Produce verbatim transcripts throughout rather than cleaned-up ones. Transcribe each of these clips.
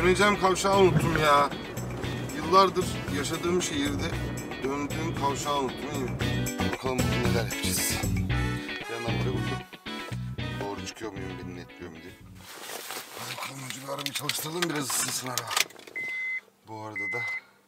Döneceğim kavşağı unuttum ya. Yıllardır yaşadığım şehirde döndüğüm kavşağı unuttum, iyi mi? Bakalım bugün neler yapacağız. Bir yandan buraya bakıyorum. Doğru çıkıyor muyum, beni netliyor mu diye. Hadi bakalım, önce bir arabayı çalıştıralım, biraz ısınsın araba. Bu arada da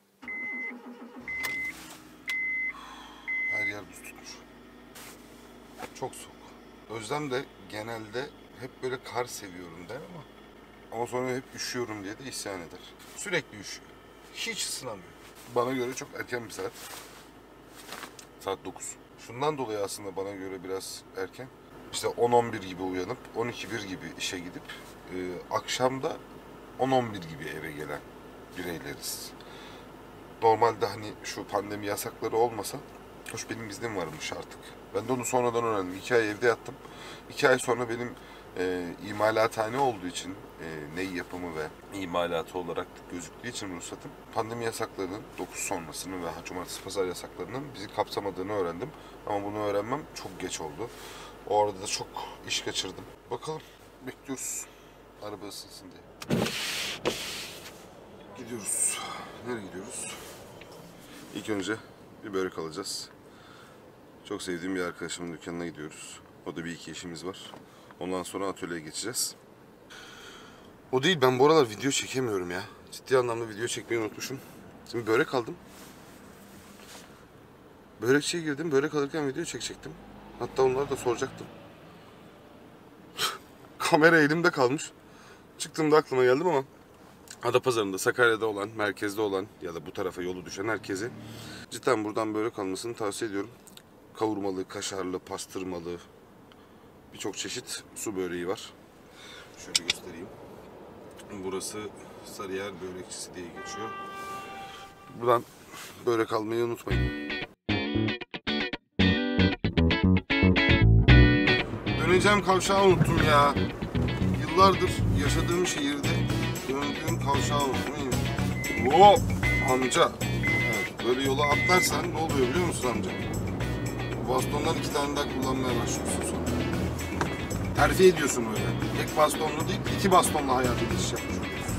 her yer buz tutmuş. Çok soğuk. Özlem de genelde hep böyle kar seviyorum der ama ama sonra hep üşüyorum diye de isyan eder. Sürekli üşüyor. Hiç ısınamıyor. Bana göre çok erken bir saat. Saat dokuz. Şundan dolayı aslında bana göre biraz erken. İşte on on bir gibi uyanıp on iki bir gibi işe gidip e, akşamda on on bir gibi eve gelen bireyleriz. Normalde hani şu pandemi yasakları olmasa, hoş benim iznim varmış artık. Ben de onu sonradan öğrendim. İki ay evde yattım. İki ay sonra benim e, imalathane olduğu için e, ney yapımı ve imalatı olarak gözüktüğü için ruhsatım, pandemi yasaklarının dokuz sonrasının ve cumartesi pazar yasaklarının bizi kapsamadığını öğrendim. Ama bunu öğrenmem çok geç oldu. O arada da çok iş kaçırdım. Bakalım, bekliyoruz. Araba ısınsın diye. Gidiyoruz. Nereye gidiyoruz? İlk önce bir börek alacağız. Çok sevdiğim bir arkadaşımın dükkanına gidiyoruz. O da bir iki işimiz var. Ondan sonra atölyeye geçeceğiz. O değil, ben bu aralar video çekemiyorum ya. Ciddi anlamda video çekmeyi unutmuşum. Şimdi börek aldım. Börekçiye girdim. Börek alırken video çekecektim. Hatta onları da soracaktım. Kamera elimde kalmış. Çıktığımda aklıma geldim ama Adapazarı'nda, Sakarya'da olan, merkezde olan ya da bu tarafa yolu düşen herkese cidden buradan börek almasını tavsiye ediyorum. Kavurmalı, kaşarlı, pastırmalı birçok çeşit su böreği var. Şöyle göstereyim. Burası Sarıyer Börekçisi diye geçiyor. Buradan börek almayı unutmayın. Döneceğim kavşağı unuttum ya. Yıllardır yaşadığım şehirde döndüğüm kavşağı unuttum, iyi mi? Hop! Amca. Evet, böyle yola atlarsan ne oluyor biliyor musun amca? Bastondan iki tane daha kullanmaya başlıyorsun sonra. Terfi ediyorsun öyle. Tek bastonlu değil, iki bastonla hayata geçiş yapmış oluyorsun.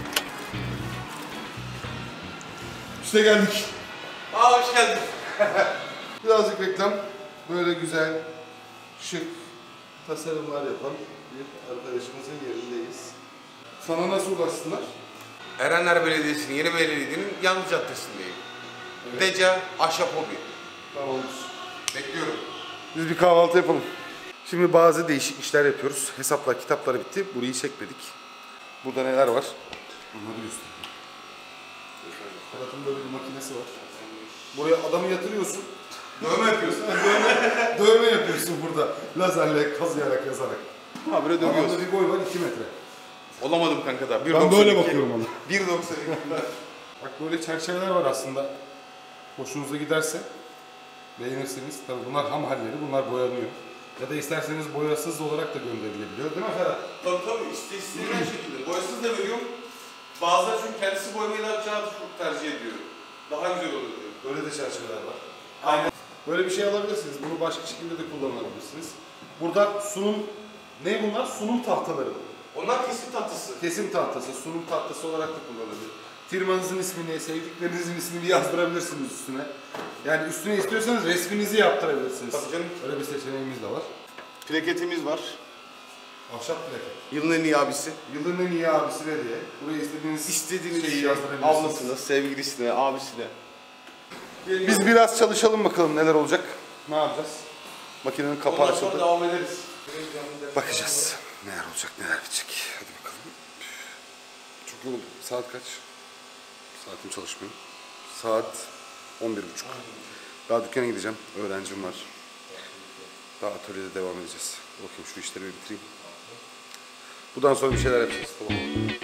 İşte geldik. Aa, hoş geldin. Birazcık reklam. Böyle güzel, şık tasarımlar yapan bir arkadaşımızın yerindeyiz. Sana nasıl ulaşsınlar? Erenler Belediyesi'nin, Yeni Belediye'nin Yanlı Caddesi'ndeyim. Evet. Deca Ahşap Hobi. Tamamdır. Bekliyorum. Biz bir kahvaltı yapalım. Şimdi bazı değişik işler yapıyoruz. Hesaplar, kitapları bitti. Burayı çekmedik. Burada neler var? Bunları göstereyim. Fırat'ın böyle bir makinesi var. Buraya adamı yatırıyorsun. Dövme yapıyorsun. dövme, dövme yapıyorsun burada. Lazerle kazıyarak, yazarak. Ha, böyle dövüyorsun. Adamda bir boy var, iki metre. Olamadım kanka da. Ben böyle bakıyorum ona. bir doksan iki. Bak böyle çerçeveler var aslında. Hoşunuza giderse beğenirsiniz. Tabii bunlar ham halleri, bunlar boyanıyor. Ya da isterseniz boyasız olarak da gönderilebiliyor, değil mi Ferhat? Tabii tabii, işte istediğin şekilde. Boyasız da veriyorum. Bazıları çünkü kendisi boyamayı daha çok tercih ediyor. Daha güzel oluyor diyor. Böyle de çerçeveler var. Aynen. Böyle bir şey alabilirsiniz. Bunu başka şekilde de kullanabilirsiniz. Burada sunum, ne bunlar? Sunum tahtaları. Onlar kesim tahtası. Kesim tahtası, sunum tahtası olarak da kullanılıyor. Firmanızın ismini, sevdiklerinizin ismini yazdırabilirsiniz üstüne. Yani üstüne istiyorsanız resminizi yaptırabilirsiniz. Tabii canım. Öyle bir seçeneğimiz de var. Plaketimiz var. Ahşap plaket. Yılın en iyi abisi. Yılın en iyi abisi ne diye. Buraya istediğiniz, İstediğiniz şeyi şey, yazdırabilirsiniz. ablasına, sevgilisine, abisine. Biz biraz çalışalım bakalım neler olacak. Ne yapacağız? Makinenin kapağı Ondan sonra açıldı. devam ederiz. Bakacağız. Neler olacak, neler bitecek. Hadi bakalım. Çok yoğun. Saat kaç? Saatim çalışmıyor. Saat on bir buçuk. Daha dükkana gideceğim. Öğrencim var. Daha atölyede devam edeceğiz. Bakayım şu işleri bir bitireyim. Bundan sonra bir şeyler yapacağız. Tamam.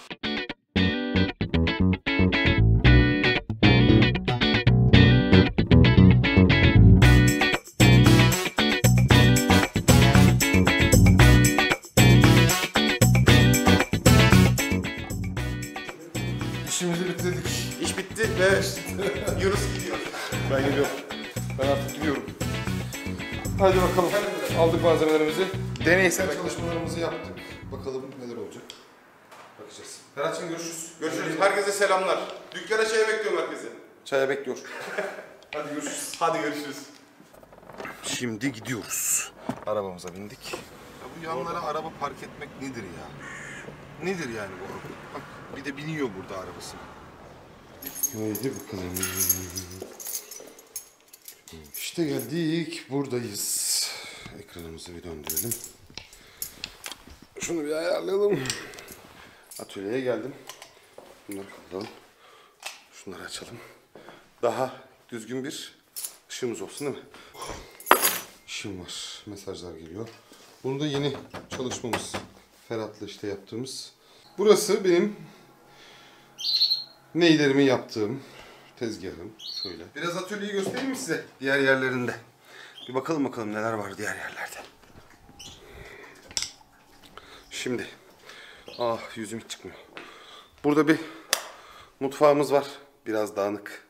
İşimizi bitirdik. İş bitti ve Yunus gidiyor. Ben gidiyorum. Ben artık gidiyorum. Hadi bakalım. Aldık malzemelerimizi. Deneysel çalışmalarımızı yaptık. Bakalım neler olacak. Bakacağız. Ferhat'cığım görüşürüz. Görüşürüz. Herkese selamlar. Dükkana çaya bekliyorum herkese. Çaya bekliyor. Hadi görüşürüz. Hadi görüşürüz. Şimdi gidiyoruz. Arabamıza bindik. Ya bu yanlara araba park etmek nedir ya? Nedir yani bu araba? Bak bir de biniyor burada arabasına. Haydi bakalım. İşte geldik. Buradayız. Ekranımızı bir döndürelim. Şunu bir ayarlayalım. Atölyeye geldim. Bunları kapatalım. Şunları açalım. Daha düzgün bir ışığımız olsun değil mi? İşim var. Mesajlar geliyor. Bunu da yeni çalışmamız. Ferhat'la işte yaptığımız. Burası benim neylerimi yaptığım tezgahım. Şöyle. Biraz atölyeyi göstereyim mi size? Diğer yerlerinde. Bir bakalım bakalım neler var diğer yerlerde. Şimdi. Ah yüzüm hiç çıkmıyor. Burada bir mutfağımız var. Biraz dağınık.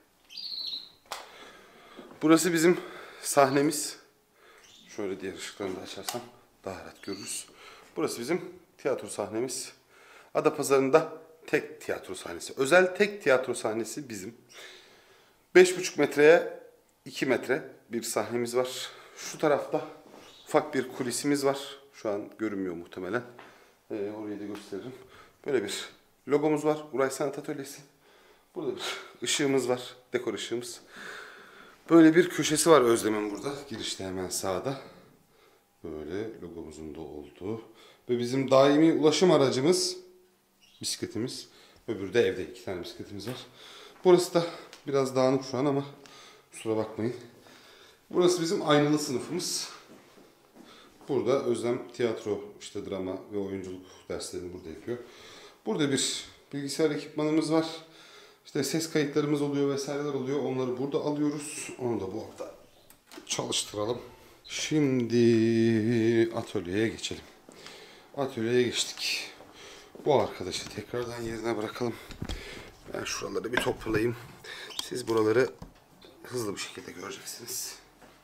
Burası bizim sahnemiz. Şöyle diğer ışıklarını da açarsam daha rahat görürüz. Burası bizim tiyatro sahnemiz. Adapazarı'nda tek tiyatro sahnesi. Özel tek tiyatro sahnesi bizim. beş buçuk metreye iki metre bir sahnemiz var. Şu tarafta ufak bir kulisimiz var. Şu an görünmüyor muhtemelen. Ee, orayı da gösteririm. Böyle bir logomuz var. Uray Sanat Atölyesi. Burada bir ışığımız var. Dekor ışığımız. Böyle bir köşesi var Özlem'in burada. Girişte hemen sağda. Böyle logomuzun da olduğu. Ve bizim daimi ulaşım aracımız bisikletimiz. Öbürü de evde. İki tane bisikletimiz var. Burası da biraz dağınık şu an ama kusura bakmayın. Burası bizim aynalı sınıfımız. Burada Özlem tiyatro, işte drama ve oyunculuk derslerini burada yapıyor. Burada bir bilgisayar ekipmanımız var. İşte ses kayıtlarımız oluyor vesaireler oluyor. Onları burada alıyoruz. Onu da bu arada çalıştıralım. Şimdi atölyeye geçelim. Atölyeye geçtik. Bu arkadaşı tekrardan yerine bırakalım. Ben şuraları bir toparlayayım. Siz buraları hızlı bir şekilde göreceksiniz.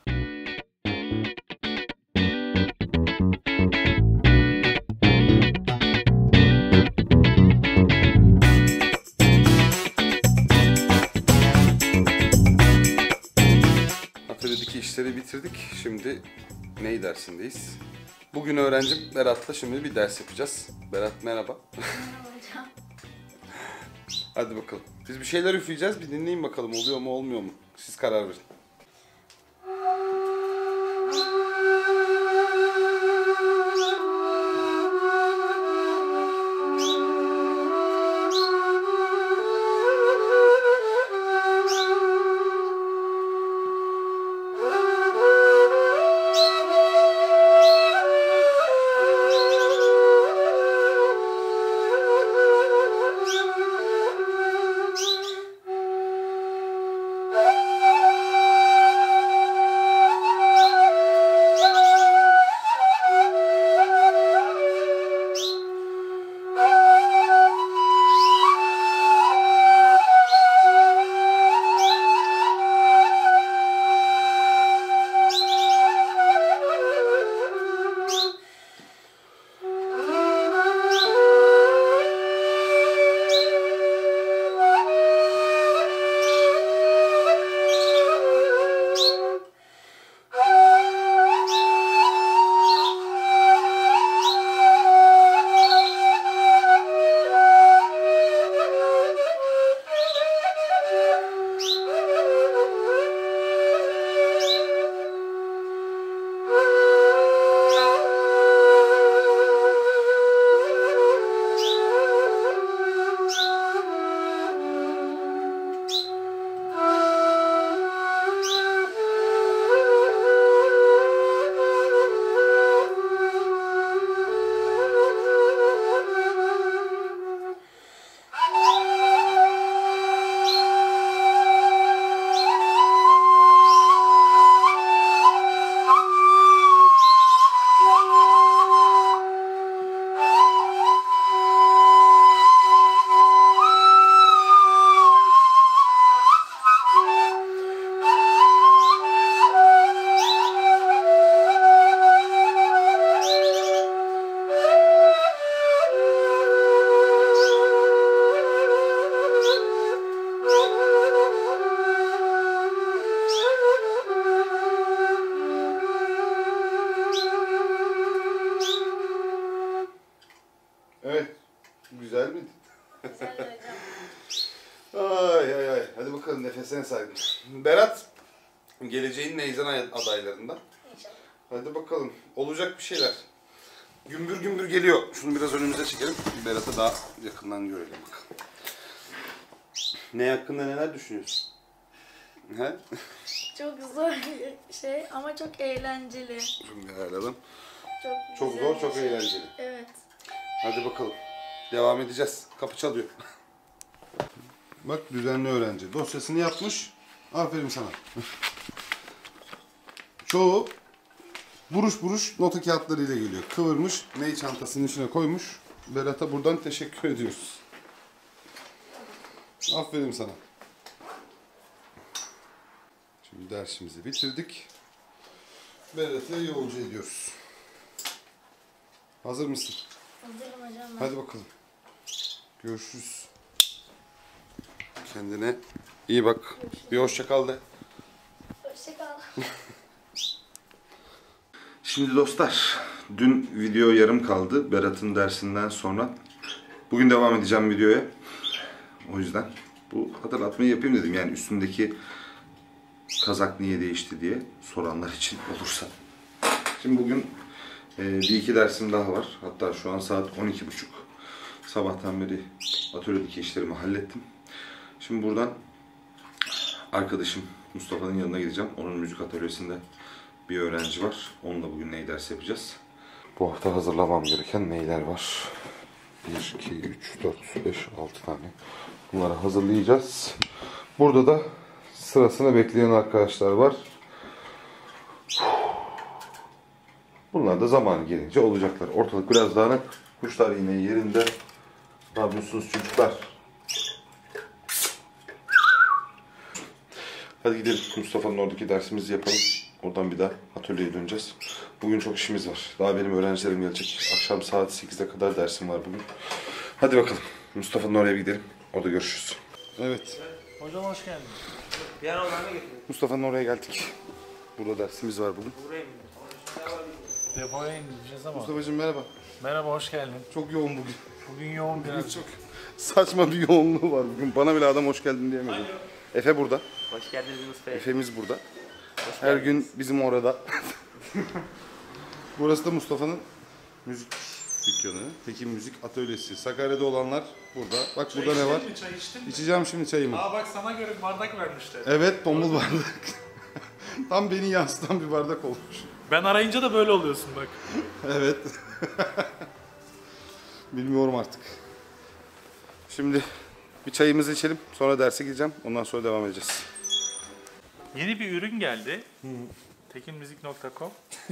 Atölyedeki işleri bitirdik. Şimdi ney dersindeyiz? Bugün öğrencim Berat'la şimdi bir ders yapacağız. Berat merhaba. Merhaba hocam. Hadi bakalım. Biz bir şeyler üfleyeceğiz. Bir dinleyin bakalım oluyor mu olmuyor mu? Siz karar verin. Güzel miydi? Güzel hocam. Ay ay ay. Hadi bakalım nefesine saygın. Berat, geleceğin neyzen adaylarından. İnşallah. Hadi bakalım. Olacak bir şeyler. Gümbür gümbür geliyor. Şunu biraz önümüze çekelim. Berat'ı daha yakından görelim bakalım. Ne hakkında neler düşünüyorsun? He? Çok zor bir şey ama çok eğlenceli. Şimdi ayarlayalım. Çok, Çok güzel zor, bir çok şey. eğlenceli. Evet. Hadi bakalım. Devam edeceğiz. Kapı çalıyor. Bak düzenli öğrenci. Dosyasını yapmış. Aferin sana. Çoğu buruş buruş nota kağıtlarıyla geliyor. Kıvırmış, mail çantasının içine koymuş. Berat'a buradan teşekkür ediyoruz. Aferin sana. Şimdi dersimizi bitirdik. Berat'ı yolcu ediyoruz. Hazır mısın? Hazırım hocam ben. Hadi bakalım. Görüşürüz. Kendine iyi bak. Görüşürüz. Bir hoşça kal de. Hoşçakal. Şimdi dostlar, dün video yarım kaldı Berat'ın dersinden sonra. Bugün devam edeceğim videoya. O yüzden bu hatırlatmayı yapayım dedim. Yani üstündeki kazak niye değişti diye soranlar için olursa. Şimdi bugün e, bir iki dersim daha var. Hatta şu an saat on iki buçuk. Sabahtan beri atölyedeki işlerimi hallettim. Şimdi buradan arkadaşım Mustafa'nın yanına gideceğim. Onun müzik atölyesinde bir öğrenci var. Onunla bugün ney ders yapacağız. Bu hafta hazırlamam gereken neyler var. bir, iki, üç, dört, beş, altı tane. Bunları hazırlayacağız. Burada da sırasını bekleyen arkadaşlar var. Bunlar da zamanı gelince olacaklar. Ortalık biraz dağınık. Kuşlar yine yerinde. Ne yapıyorsunuz çocuklar? Hadi gidelim Mustafa'nın oradaki dersimizi yapalım. Oradan bir daha atölyeye döneceğiz. Bugün çok işimiz var. Daha benim öğrencilerim gelecek. Akşam saat sekizde kadar dersim var bugün. Hadi bakalım. Mustafa'nın oraya bir gidelim. Orada görüşürüz. Evet. Hocam hoş geldin. Piyanolarını getirin. Mustafa'nın oraya geldik. Burada dersimiz var bugün. Buraya mı? Depoya ineceğiz ama. Mustafa'cığım merhaba. Merhaba, hoş geldin. Çok yoğun bugün. Bugün yoğun biraz. Bugün çok saçma bir yoğunluğu var bugün. Bana bile adam hoş geldin diyemedi. Efe burada. Hoş geldiniz Yunus Bey. Efe'miz burada. Her gün bizim orada. Burası da Mustafa'nın müzik dükkanı. Tekin Müzik Atölyesi. Sakarya'da olanlar burada. Bak burada ne var? Mi, çay içtin mi? İçeceğim şimdi çayımı. Aa bak, sana göre bardak vermişler. Evet, tombul bardak. Tam beni yansıtan bir bardak olmuş. Ben arayınca da böyle oluyorsun bak. Evet. Bilmiyorum artık. Şimdi bir çayımızı içelim. Sonra derse gideceğim. Ondan sonra devam edeceğiz. Yeni bir ürün geldi. tekinmuzik nokta com.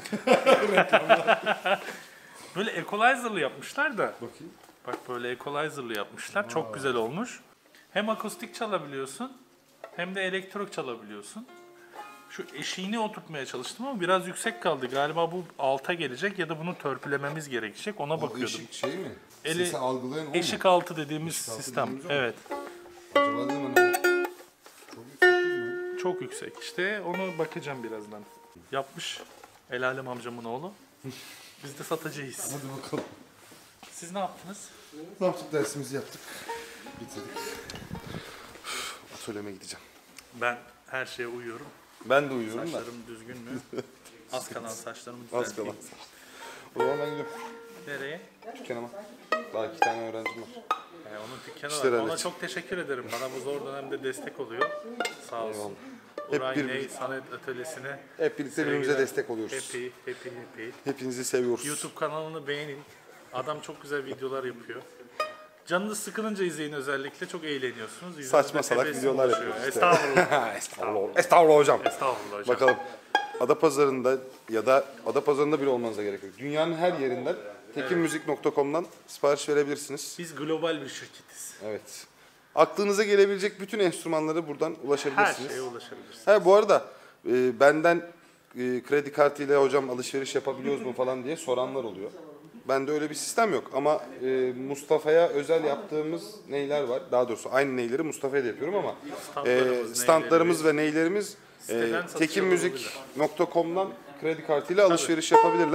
Böyle equalizer'lı yapmışlar da. Bakayım. Bak böyle equalizer'lı yapmışlar. Çok güzel olmuş. Hem akustik çalabiliyorsun hem de elektro çalabiliyorsun. Şu eşiğini oturtmaya çalıştım ama biraz yüksek kaldı. Galiba bu alta gelecek ya da bunu törpülememiz gerekecek. Ona bakıyordum. Eşik şey mi? Eli- Sesi algılayan o mu? Eşik altı dediğimiz Eşik altı sistem. dediğimiz o mu? Evet. Acaba dedim hani çok yüksek değil mi? Çok yüksek. İşte onu bakacağım birazdan. Yapmış El Alem amcamın oğlu. Biz de satıcıyız. Hadi bakalım. Siz ne yaptınız? Ne yaptık? Dersimizi yaptık. Bitirdik. Üf, Atölyeme gideceğim. Ben her şeye uyuyorum. Ben de uyuyorum da. Saçlarım düzgün mü? Az kalan saçlarımı Az düzelteyim. kalan. O zaman ben gidiyorum Nereye? dükkanıma. Daha iki tane öğrencim var. Ee, onun dükkanı İşleri var. Ona halledeceğim. çok teşekkür ederim. Bana bu zor dönemde destek oluyor. Sağ olsun. Hep Uray bir- Ney Sanat Atölyesi'ne Hep birlikte birbirimize sevgiler. destek oluyoruz. Happy, happy, happy. Hepinizi seviyoruz. YouTube kanalını beğenin. Adam çok güzel videolar yapıyor. Canınız sıkılınca izleyin özellikle. Çok eğleniyorsunuz. Yüzünüzde Saçma salak tebessüm videolar oluşuyor. yapıyoruz işte. Estağfurullah. Estağfurullah. Estağfurullah hocam. Estağfurullah hocam. Bakalım. Adapazarı'nda ya da Adapazarı'nda bile olmanıza gerek yok. Dünyanın her yerinden tekinmuzik nokta com'dan sipariş verebilirsiniz. Biz global bir şirketiz. Evet. Aklınıza gelebilecek bütün enstrümanlara buradan Her ulaşabilirsiniz. şeye ulaşabilirsiniz. Ha bu arada e, benden e, kredi kartıyla hocam alışveriş yapabiliyoruz mu falan diye soranlar oluyor. Bende öyle bir sistem yok ama e, Mustafa'ya özel yaptığımız neyler var. Daha doğrusu aynı neyleri Mustafa'ya da yapıyorum ama e, Standlarımız, standlarımız ve neylerimiz e, Siteden satışa tekinmuzik nokta com'dan kredi kartıyla alışveriş yapabilirler.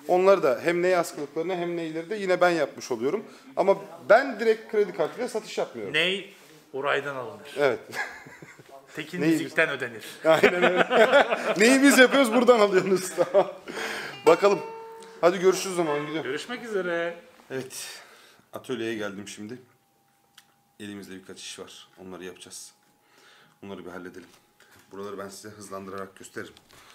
Onları da hem ney askılıklarını hem neyleri de yine ben yapmış oluyorum. Ama ben direkt kredi kartıyla satış yapmıyorum. Ney oraydan alınır. Evet. Tekin Ney? müzikten ödenir. Aynen öyle. Neyi biz yapıyoruz buradan alıyorsunuz. Tamam. Bakalım. Hadi görüşürüz o zaman, gidiyorum. Görüşmek üzere. Evet. Atölyeye geldim şimdi. Elimizde birkaç iş var. Onları yapacağız. Onları bir halledelim. Buraları ben size hızlandırarak gösteririm.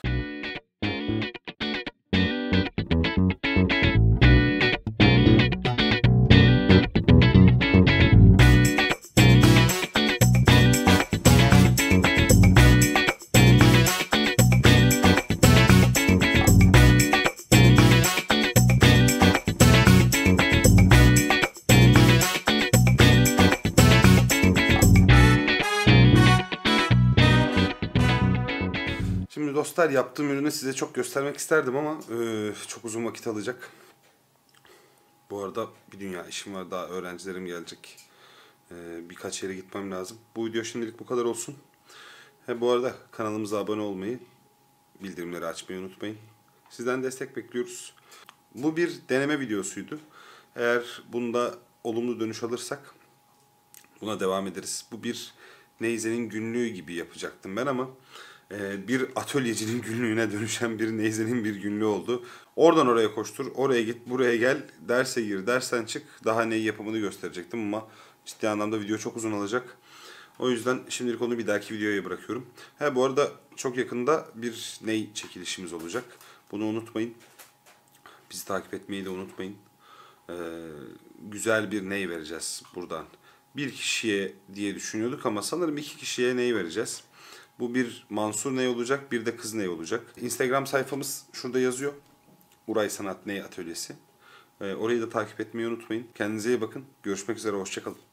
Şimdi dostlar, yaptığım ürünü size çok göstermek isterdim ama e, çok uzun vakit alacak. Bu arada bir dünya işim var, daha öğrencilerim gelecek. E, birkaç yere gitmem lazım. Bu video şimdilik bu kadar olsun. He, bu arada kanalımıza abone olmayı, bildirimleri açmayı unutmayın. Sizden destek bekliyoruz. Bu bir deneme videosuydu. Eğer bunda olumlu dönüş alırsak buna devam ederiz. Bu bir Neyze'nin günlüğü gibi yapacaktım ben ama bir atölyecinin günlüğüne dönüşen bir Neyze'nin bir günlüğü oldu. Oradan oraya koştur, oraya git, buraya gel, derse gir, dersten çık. Daha ney yapımını gösterecektim ama ciddi anlamda video çok uzun alacak. O yüzden şimdilik onu bir dahaki videoya bırakıyorum. Ha, bu arada çok yakında bir ney çekilişimiz olacak. Bunu unutmayın. Bizi takip etmeyi de unutmayın. Ee, güzel bir ney vereceğiz buradan. Bir kişiye diye düşünüyorduk ama sanırım iki kişiye ney vereceğiz. Bu bir Mansur ney olacak, bir de kız ney olacak. Instagram sayfamız şurada yazıyor. Uray Sanat Ney Atölyesi. Ee, orayı da takip etmeyi unutmayın. Kendinize iyi bakın. Görüşmek üzere, hoşça kalın.